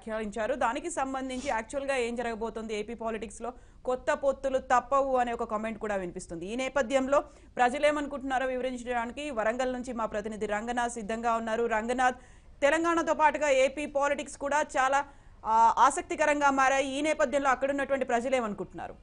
వ్యాఖ్యానించారు. దానికి సంబంధించి యాక్చువల్గా ఏం జరగబోతుంది ఏపీ పాలిటిక్స్లో కొత్త పొత్తులు తప్పవు అనే ఒక కామెంట్ కూడా వినిపిస్తుంది. ఈ నేపథ్యంలో ప్రజలేమనుకుంటున్నారో వివరించడానికి వరంగల్ నుంచి మా ప్రతినిధి రంగనాథ్ సిద్ధంగా ఉన్నారు. రంగనాథ్, తెలంగాణతో పాటుగా ఏపీ పాలిటిక్స్ కూడా చాలా ఆసక్తికరంగా మారాయి. ఈ నేపథ్యంలో అక్కడున్నటువంటి ప్రజలేమనుకుంటున్నారు?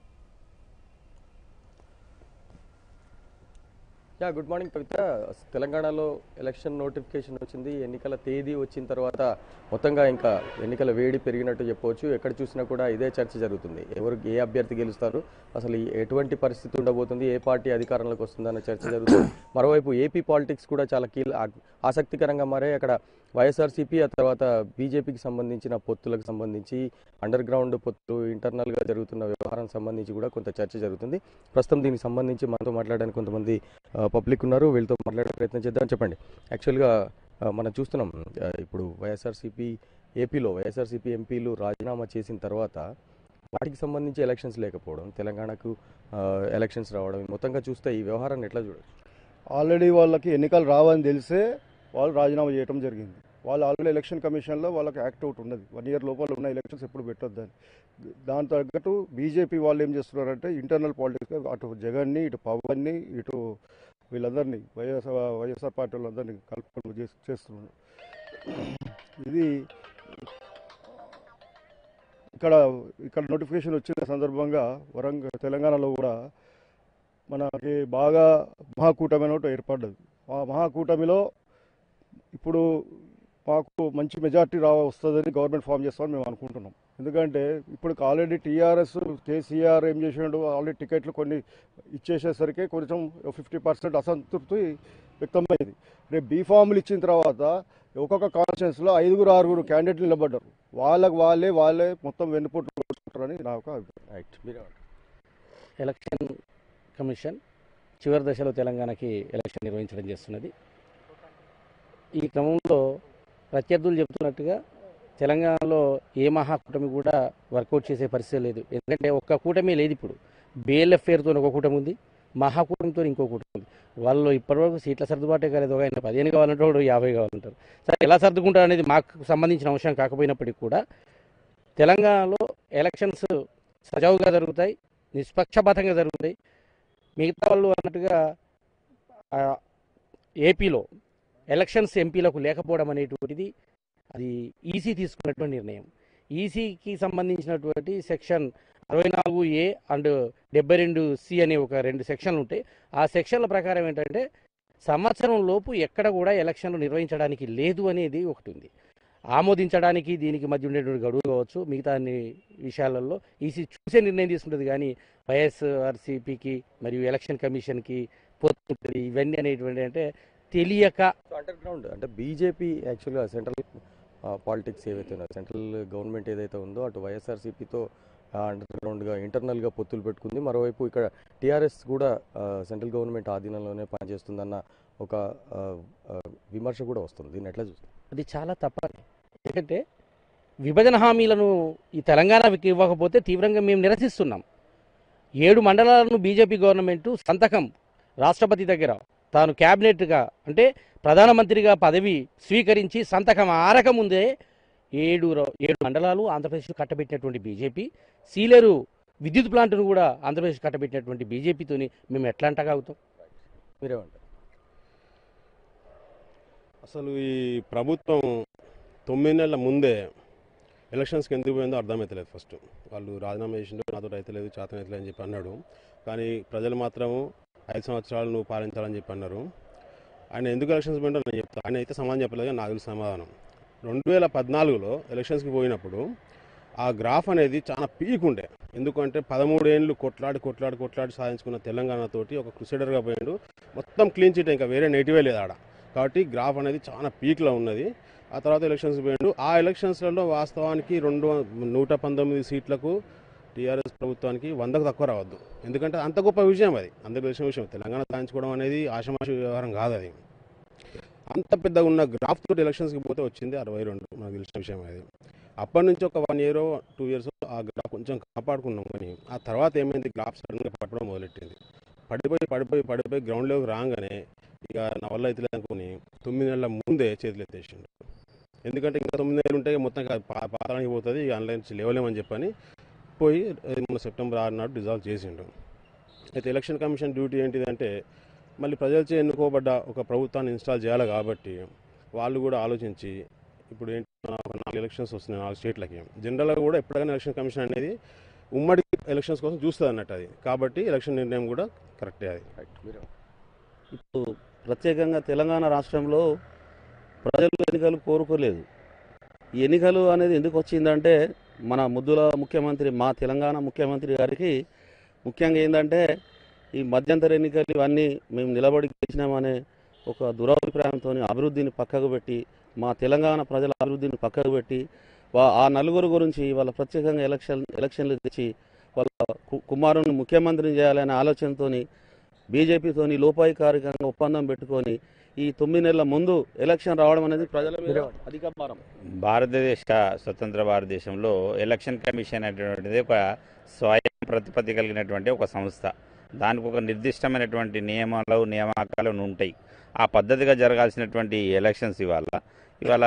గుడ్ మార్నింగ్ కవిత. తెలంగాణలో ఎలక్షన్ నోటిఫికేషన్ వచ్చింది. ఎన్నికల తేదీ వచ్చిన తర్వాత మొత్తంగా ఇంకా ఎన్నికల వేడి పెరిగినట్టు చెప్పవచ్చు. ఎక్కడ చూసినా కూడా ఇదే చర్చ జరుగుతుంది. ఏ అభ్యర్థి గెలుస్తారు, అసలు ఎటువంటి పరిస్థితి ఉండబోతుంది, ఏ పార్టీ అధికారంలోకి వస్తుందన్న చర్చ జరుగుతుంది. మరోవైపు ఏపీ పాలిటిక్స్ కూడా చాలా ఆసక్తికరంగా మారాయి. అక్కడ వైఎస్ఆర్సీపీ, ఆ తర్వాత బీజేపీకి సంబంధించిన పొత్తులకు సంబంధించి అండర్ గ్రౌండ్ పొత్తు, ఇంటర్నల్గా జరుగుతున్న వ్యవహారం సంబంధించి కూడా కొంత చర్చ జరుగుతుంది. ప్రస్తుతం దీనికి సంబంధించి మనతో మాట్లాడడానికి కొంతమంది పబ్లిక్ ఉన్నారు. వీళ్ళతో మాట్లాడే ప్రయత్నం చేద్దాం. చెప్పండి, యాక్చువల్గా మనం చూస్తున్నాం ఇప్పుడు ఏపీలో వైఎస్ఆర్సీపీ ఎంపీలు రాజీనామా చేసిన తర్వాత వాటికి సంబంధించి ఎలక్షన్స్ లేకపోవడం, తెలంగాణకు ఎలక్షన్స్ రావడం, మొత్తంగా చూస్తే ఈ వ్యవహారాన్ని ఎట్లా చూడవచ్చు? ఆల్రెడీ వాళ్ళకి ఎన్నికలు రావని తెలిసే వాళ్ళు రాజీనామా చేయడం జరిగింది. వాళ్ళు ఆల్రెడీ ఎలక్షన్ కమిషన్లో వాళ్ళకి యాక్ట్ అవుట్ ఉన్నది, 1 year లోపల ఉన్న ఎలక్షన్స్ ఎప్పుడు పెట్టొద్దని. దాని తగ్గట్టు బీజేపీ వాళ్ళు ఏం చేస్తున్నారంటే ఇంటర్నల్ పాలిటిక్స్గా అటు జగన్ని, ఇటు పవన్ని, ఇటు వీళ్ళందరినీ వైఎస్ఆర్ పార్టీ వాళ్ళందరినీ కలుపుకొని చేస్తున్నారు. ఇది ఇక్కడ నోటిఫికేషన్ వచ్చిన సందర్భంగా తెలంగాణలో కూడా మనకి బాగా మహాకూటమి ఒకటి ఏర్పడ్డది. ఆ మహాకూటమిలో ఇప్పుడు మాకు మంచి మెజార్టీ వస్తుందని గవర్నమెంట్ ఫామ్ చేస్తామని మేము అనుకుంటున్నాం. ఎందుకంటే ఇప్పుడు ఆల్రెడీ టీఆర్ఎస్ కేసీఆర్ ఏం చేసినాడు, ఆల్రెడీ టికెట్లు కొన్ని ఇచ్చేసేసరికి కొంచెం 50% అసంతృప్తి వ్యక్తమైంది. రేపు బీఫామ్లు ఇచ్చిన తర్వాత ఒక్కొక్క కాన్స్టిట్యున్సీలో 5-6 క్యాండిడేట్లు నిలబడ్డారు. వాళ్ళే మొత్తం వెన్నుపోట్లు కొట్టుకుంటారని నా ఒక అభిప్రాయం. ఎలక్షన్ కమిషన్ చివరి దశలో తెలంగాణకి ఎలక్షన్ నిర్వహించడం చేస్తున్నది. ఈ క్రమంలో ప్రత్యర్థులు చెబుతున్నట్టుగా తెలంగాణలో ఏ మహాకూటమి కూడా వర్కౌట్ చేసే పరిస్థితి లేదు. ఎందుకంటే ఒక్క కూటమి లేదు. ఇప్పుడు BLF పేరుతో ఒక కూటమి ఉంది, మహాకూటమితో ఇంకో కూటమి ఉంది. వాళ్ళు ఇప్పటివరకు సీట్ల సర్దుబాటే కాలేదు. ఒక ఆయన 15 కావాలంటారు, 50 కావాలంటారు. సరే, ఎలా సర్దుకుంటారు అనేది మాకు సంబంధించిన అంశం కాకపోయినప్పటికీ కూడా తెలంగాణలో ఎలక్షన్స్ సజావుగా జరుగుతాయి, నిష్పక్షపాతంగా జరుగుతాయి. మిగతా వాళ్ళు అన్నట్టుగా ఏపీలో ఎలక్షన్స్ ఎంపీలకు లేకపోవడం అనేటువంటిది అది ఈసీ తీసుకున్నటువంటి నిర్ణయం. ఈసీకి సంబంధించినటువంటి సెక్షన్ 64A అండ్ 72C అనే ఒక 2 సెక్షన్లు ఉంటాయి. ఆ సెక్షన్ల ప్రకారం ఏంటంటే సంవత్సరం లోపు ఎక్కడ కూడా ఎలక్షన్లు నిర్వహించడానికి లేదు అనేది ఒకటి ఉంది. ఆమోదించడానికి దీనికి మధ్య ఉండేటువంటి గడువు కావచ్చు, మిగతా అన్ని విషయాలలో ఈసీ చూసే నిర్ణయం తీసుకుంటుంది. కానీ వైఎస్ఆర్సీపీకి మరియు ఎలక్షన్ కమిషన్కి పోతుంది ఇవన్నీ అనేటువంటి అంటే తెలియక అండర్ గ్రౌండ్ అంటే బీజేపీ యాక్చువల్గా సెంట్రల్ పాలిటిక్స్ ఏవైతే ఉన్నాయో, సెంట్రల్ గవర్నమెంట్ ఏదైతే ఉందో అటు వైఎస్ఆర్సీపీతో అండర్ గ్రౌండ్గా ఇంటర్నల్గా పొత్తులు పెట్టుకుంది. మరోవైపు ఇక్కడ టీఆర్ఎస్ కూడా సెంట్రల్ గవర్నమెంట్ ఆధీనంలోనే పనిచేస్తుందన్న ఒక విమర్శ కూడా వస్తుంది. దీన్ని ఎట్లా చూస్తుంది? అది చాలా తప్పని. ఎందుకంటే విభజన హామీలను ఈ తెలంగాణకి ఇవ్వకపోతే తీవ్రంగా మేము నిరసిస్తున్నాం. 7 మండలాలను బీజేపీ గవర్నమెంట్ సంతకం రాష్ట్రపతి దగ్గర తాను క్యాబినెట్గా అంటే ప్రధానమంత్రిగా పదవి స్వీకరించి సంతకం ఆరకముందే 7 మండలాలు ఆంధ్రప్రదేశ్ కట్టబెట్టినటువంటి బీజేపీ, సీలేరు విద్యుత్ ప్లాంట్ను కూడా ఆంధ్రప్రదేశ్ కట్టబెట్టినటువంటి బీజేపీతోని మేము ఎట్లా అంటగాగుతాం? మీరేమంటారు? అసలు ఈ ప్రభుత్వం 9 నెలల ముందే ఎలక్షన్స్కి ఎందుకు పోయిందో అర్థమవుతలేదు. ఫస్ట్ వాళ్ళు రాజీనామా చేసిండో నాతో అయితే లేదు, చేతనైతే అని చెప్పి అన్నాడు. కానీ ప్రజలు మాత్రము 5 సంవత్సరాలు నువ్వు పాలించాలని చెప్పి అన్నారు. ఆయన ఎందుకు ఎలక్షన్స్ పోయిండో నేను చెప్తాను. ఆయన అయితే సమాధానం చెప్పలేదు, నాకు తెలుసు సమాధానం. 2014లో ఎలక్షన్స్కి పోయినప్పుడు ఆ గ్రాఫ్ అనేది చాలా పీక్ ఉండే. ఎందుకంటే 13 ఏళ్ళు కొట్లాడి సాధించుకున్న తెలంగాణతోటి ఒక క్రూసైడర్గా పోయిండు. మొత్తం క్లీన్ చిట్, ఇంకా వేరే నెగిటివే లేదు ఆడ. కాబట్టి గ్రాఫ్ అనేది చాలా పీక్లో ఉన్నది. ఆ తర్వాత ఎలక్షన్స్ పోయిండు. ఆ ఎలక్షన్స్లలో వాస్తవానికి 119 సీట్లకు టీఆర్ఎస్ ప్రభుత్వానికి 100కు తక్కువ రావద్దు. ఎందుకంటే అంత గొప్ప విజయం అది, అందరికి తెలిసిన విషయం. తెలంగాణ సాధించుకోవడం అనేది ఆషమాషి వ్యవహారం కాదు. అది అంత పెద్దగా ఉన్న గ్రాఫ్ తోటి ఎలక్షన్స్కి పోతే వచ్చింది 62, మనకు తెలిసిన విషయం అది. అప్పటి నుంచి ఒక 1 year 2 years ఆ గ్రాఫ్ కొంచెం కాపాడుకున్నాం. కానీ ఆ తర్వాత ఏమైంది, గ్రాఫ్ సడన్గా పడడం మొదలెట్టింది. పడిపోయి గ్రౌండ్లోకి రాగానే ఇక నా వల్ల అయితే అనుకుని 9 నెలల ముందే చేతులు ఎత్తేసిండు. ఎందుకంటే ఇంకా 9 నెలలు ఉంటే మొత్తం పాతానికి పోతుంది, ఆన్లైన్ లేవలేమని చెప్పని పోయి మన సెప్టెంబర్ 6 నాడు డిజాల్వ్ చేసిండు. అయితే ఎలక్షన్ కమిషన్ డ్యూటీ ఏంటిదంటే మళ్ళీ ప్రజలచే ఎన్నుకోబడ్డ ఒక ప్రభుత్వాన్ని ఇన్స్టాల్ చేయాలి కాబట్టి వాళ్ళు కూడా ఆలోచించి ఇప్పుడు ఏంటి ఒక 4 ఎలక్షన్స్ వస్తున్నాయి 4 స్టేట్లకి. జనరల్గా కూడా ఎప్పటికైనా ఎలక్షన్ కమిషన్ అనేది ఉమ్మడి ఎలక్షన్స్ కోసం చూస్తుంది అన్నట్టు అది. కాబట్టి ఎలక్షన్ నిర్ణయం కూడా కరెక్టే అది. ఇప్పుడు ప్రత్యేకంగా తెలంగాణ రాష్ట్రంలో ప్రజలు ఎన్నికలు కోరుకోలేదు. ఈ ఎన్నికలు అనేది ఎందుకు వచ్చిందంటే మన ముద్దుల ముఖ్యమంత్రి, మా తెలంగాణ ముఖ్యమంత్రి గారికి ముఖ్యంగా ఏంటంటే ఈ మధ్యంతర ఎన్నికలు ఇవన్నీ మేము నిలబడి గెలిచినామనే ఒక దురభిప్రాయంతో అభివృద్ధిని పక్కకు పెట్టి, మా తెలంగాణ ప్రజల అభివృద్ధిని పక్కకు పెట్టి ఆ నలుగురు గురించి వాళ్ళ ప్రత్యేకంగా ఎలక్షన్లు తెచ్చి వాళ్ళ కుమారుని ముఖ్యమంత్రిని చేయాలనే ఆలోచనతోని బీజేపీతోని లోపాయికారికంగా ఒప్పందం పెట్టుకొని ఈ 9 నెలల ముందు ఎలక్షన్ రావడం అనేది ప్రజల మీద అధిక భారం. భారతదేశ స్వతంత్ర భారతదేశంలో ఎలక్షన్ కమిషన్ అనేటువంటిది ఒక స్వయం ప్రతిపత్తి కలిగినటువంటి ఒక సంస్థ. దానికి ఒక నిర్దిష్టమైనటువంటి నియామకాలు ఉంటాయి. ఆ పద్ధతిగా జరగాల్సినటువంటి ఎలక్షన్స్ ఇవాళ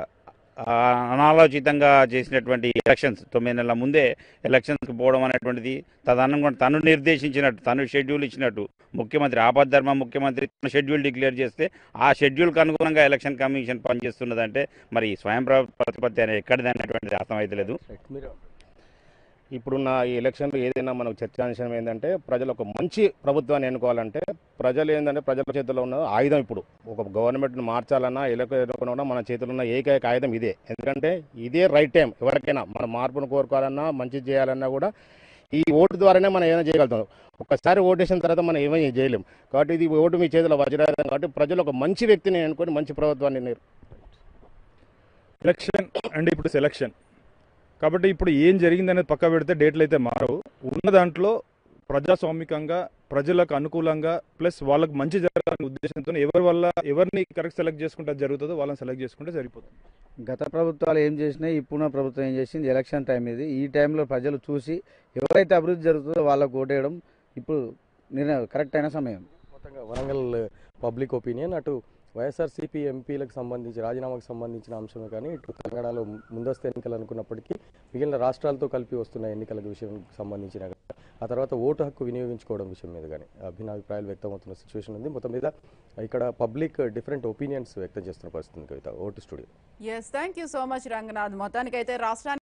అనాలోచితంగా చేసినటువంటి ఎలక్షన్స్ 9 నెలల ముందే ఎలక్షన్స్కి పోవడం అనేటువంటిది తను నిర్దేశించినట్టు, తను షెడ్యూల్ ఇచ్చినట్టు ముఖ్యమంత్రి ఆపద్ధర్మ ముఖ్యమంత్రి షెడ్యూల్ డిక్లేర్ చేస్తే ఆ షెడ్యూల్కి అనుగుణంగా ఎలక్షన్ కమిషన్ పనిచేస్తున్నదంటే మరి స్వయం ప్రతిపత్తి అనేది ఎక్కడిది అనేటువంటిది అర్థమవుతలేదు. ఇప్పుడున్న ఈ ఎలక్షన్లో ఏదైనా మనకు చర్చాంశం ఏంటంటే ప్రజలు ఒక మంచి ప్రభుత్వాన్ని ఎన్నుకోవాలంటే ప్రజలు ఏంటంటే ప్రజల చేతుల్లో ఉన్న ఆయుధం. ఇప్పుడు ఒక గవర్నమెంట్ని మార్చాలన్నా ఎన్నుకోవాలన్నా మన చేతుల్లో ఉన్న ఏకైక ఆయుధం ఇదే. ఎందుకంటే ఇదే రైట్ టైం. ఎవరికైనా మన మార్పును కోరుకోవాలన్నా మంచి చేయాలన్నా కూడా ఈ ఓటు ద్వారానే మనం ఏమైనా చేయగలుగుతాం. ఒక్కసారి ఓటేసిన తర్వాత మనం ఏమైనా చేయలేం. కాబట్టి ఇది ఓటు మీ చేతిలో వజ్రాయుధం. కాబట్టి ప్రజలు ఒక మంచి వ్యక్తిని ఎన్నుకొని మంచి ప్రభుత్వాన్ని ఎలక్షన్ అండ్ ఇప్పుడు సెలక్షన్ కాబట్టి ఇప్పుడు ఏం జరిగిందనేది పక్క పెడితే డేట్లు అయితే మారవు. ఉన్న దాంట్లో ప్రజాస్వామికంగా ప్రజలకు అనుకూలంగా ప్లస్ వాళ్ళకి మంచి జరగాలనే ఉద్దేశంతో ఎవరిని కరెక్ట్ సెలెక్ట్ చేసుకుంటే జరుగుతుందో వాళ్ళని సెలెక్ట్ చేసుకుంటే సరిపోతుంది. గత ప్రభుత్వాలు ఏం చేసినాయి, ఇప్పుడున్న ప్రభుత్వం ఏం చేసింది, ఎలక్షన్ టైం ఇది. ఈ టైంలో ప్రజలు చూసి ఎవరైతే అభివృద్ధి జరుగుతుందో వాళ్ళకు ఓటేయడం ఇప్పుడు కరెక్ట్ అయిన సమయం. మొత్తంగా వరంగల్ పబ్లిక్ ఒపీనియన్ అటు వైఎస్ఆర్సీపీ ఎంపీలకు సంబంధించి రాజీనామాకు సంబంధించిన అంశమే కానీ ఇటు తెలంగాణలో ముందస్తు ఎన్నికలు అనుకున్నప్పటికీ మిగిలిన రాష్ట్రాలతో కలిపి వస్తున్న ఎన్నికల విషయం సంబంధించిన ఆ తర్వాత ఓటు హక్కు వినియోగించుకోవడం విషయం మీద కానీ భిన్నాభిప్రాయాలు వ్యక్తమవుతున్న సిచ్యువేషన్ ఉంది. మొత్తం మీద ఇక్కడ పబ్లిక్ డిఫరెంట్ ఒపీనియన్స్ వ్యక్తం చేస్తున్న పరిస్థితి కవిత. ఓటు studio. Yes, thank you so much Ranganath. మొత్తానికైతే రాష్ట్రానికి